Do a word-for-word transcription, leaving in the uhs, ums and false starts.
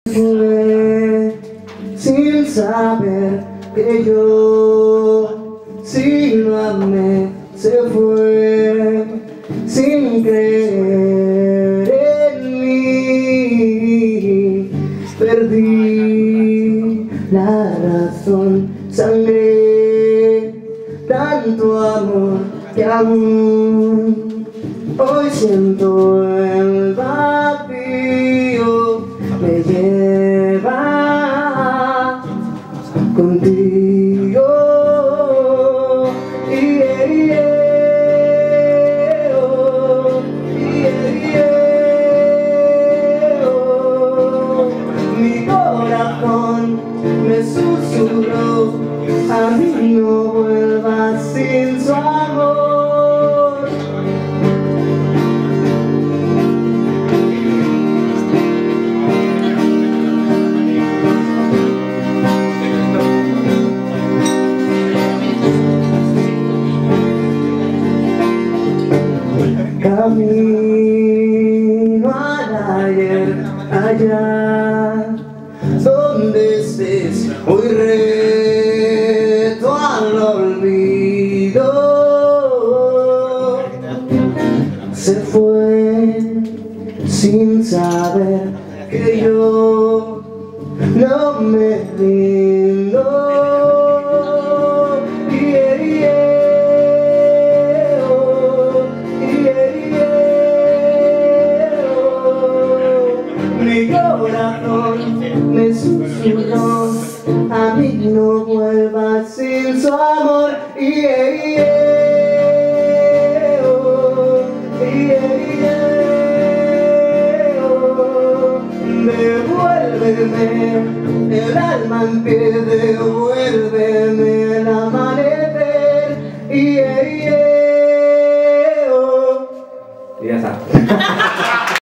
Fue sin saber que yo, si lo amé, se fue sin creer en mí. Perdí la razón, sangré tanto amor que aún hoy siento el vacío. Me lleva contigo. Yeah, yeah, oh, yeah, yeah, oh. Mi corazón me susurró, a mí no vuelvas sin su amor. Camino al ayer, allá donde estés, hoy reto al olvido. Se fue sin saber que yo no me rindo. Mi corazón me susurró, a mí no vuelvas sin su amor. Yeah, yeah, oh, yeah, yeah, oh. Devuélveme el alma en pie, devuélveme el amanecer. Yeah, yeah, oh. Y ya está.